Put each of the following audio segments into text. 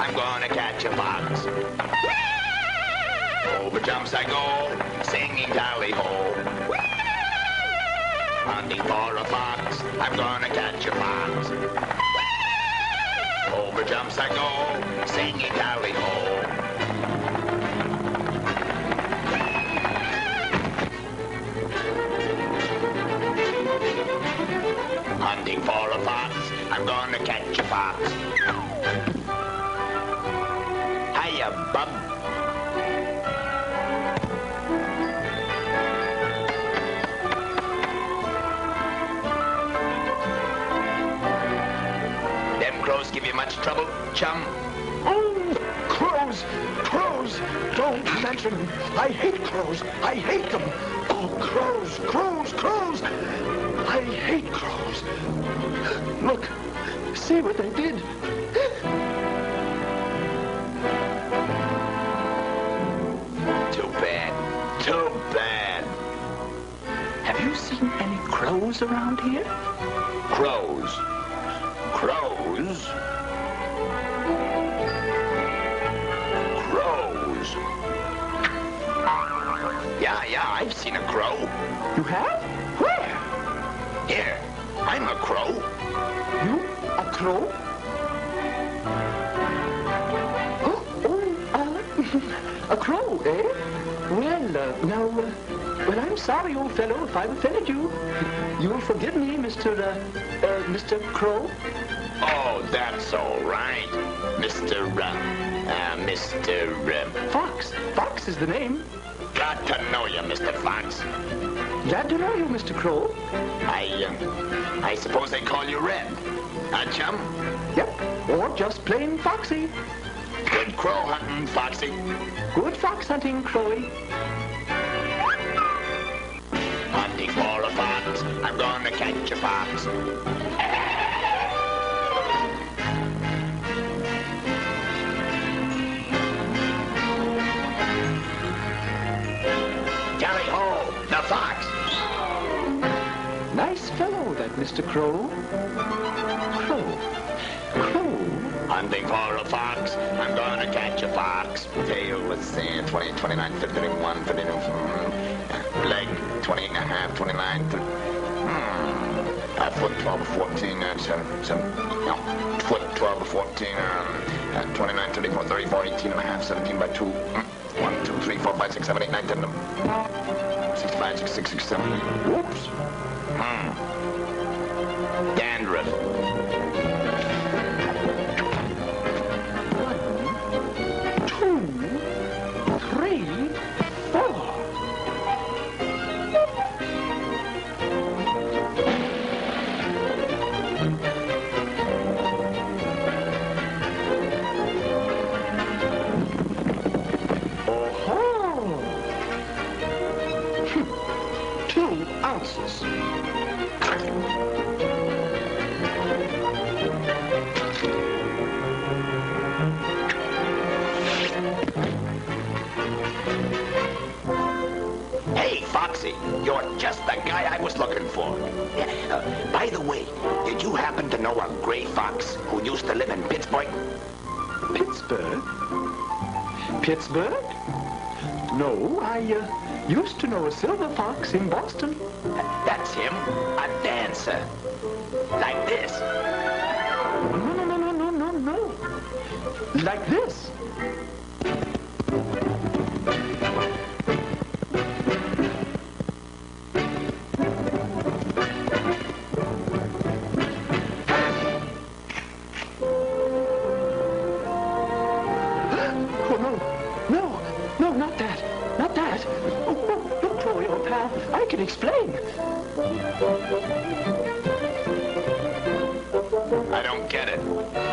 I'm gonna catch a fox. Over jumps I go, singing tally-ho. Hunting for a fox, I'm gonna catch a fox. Over jumps I go, singing tally-ho. Hunting for a fox, I'm gonna catch a fox. Hiya, bub. Them crows give you much trouble, chum? Oh, crows! Crows! Don't mention them. I hate crows. I hate them. Oh, crows! Crows! Crows! I hate crows. Look, see what they did. Too bad. Too bad. Have you seen any crows around here? Crows. Crows? Crows. Yeah, I've seen a crow. You have? Where? Here, I'm a crow. You? A crow? A crow, eh? Well, well, I'm sorry, old fellow, if I've offended you. You'll forgive me, Mr. Crow? Oh, that's all right. Mr. Fox. Fox is the name. Glad to know you, Mr. Fox. Glad to know you, Mr. Crow. I suppose they call you Red. Huh, chum? Yep, or just plain Foxy. Good crow hunting, Foxy. Good fox hunting, Crowy. Hunting for a fox, I'm gonna catch a fox. Tally-ho, the fox. Nice fellow, that Mr. Crow. Crow. Hunting for a fox, I'm gonna catch a fox. Tail, let's see, 20, 29, 51, 52, leg, 28 and a half, 29, foot 12 or 14, foot 12 or 14, 29, 34, 34, 18 and a half, 17 by 2, 1, 2, 3, 4, 5, 6, 7, 8, 9, 10, 65, 66, 67, whoops. Dandruff. 1, 2, 3, 4. Oh-ho! 2 ounces. Hey, Foxy, you're just the guy I was looking for. By the way, did you happen to know a gray fox who used to live in Pittsburgh? Pittsburgh? Pittsburgh? No, I used to know a silver fox in Boston. That's him, a dancer. Like this. No. Like this. No, not that. Not that. Oh, look, Troy, old pal, I can explain. I don't get it.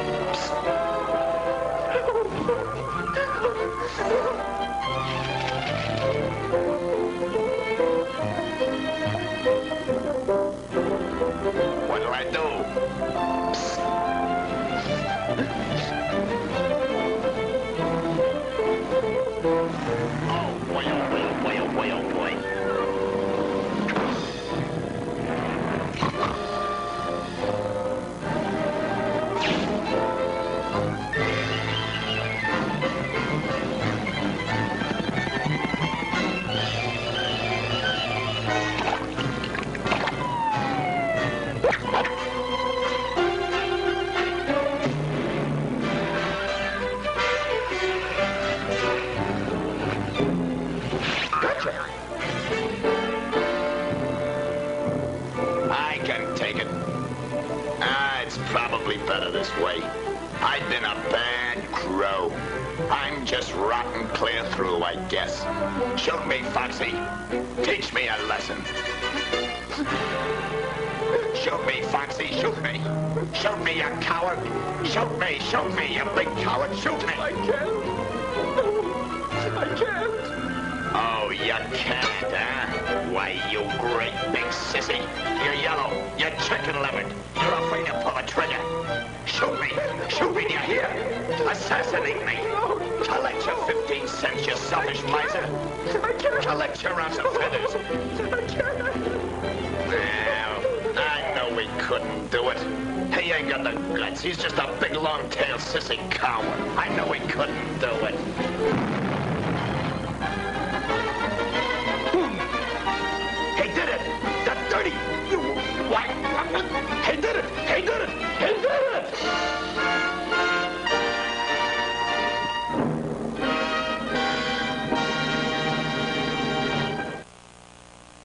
What do I do? Oh, boy, oh, boy, oh, boy, oh, boy, oh, boy. I've been a bad crow. I'm just rotten clear through, I guess. Shoot me, Foxy. Teach me a lesson. Shoot me, Foxy, shoot me. Shoot me, you coward. Shoot me, you big coward. Shoot me. I can't. No, I can't. Oh, you can't, huh? Why, you great big sissy. You're yellow. You're chicken-livered. You're afraid to pull a trigger. Shoot me. Shoot me, do you hear? Assassinate me. Collect your 15 cents, you selfish miser. I can't. Collect your ounce of feathers. I can't. Well, I know we couldn't do it. He ain't got the guts. He's just a big, long-tailed sissy coward. I know we couldn't do it.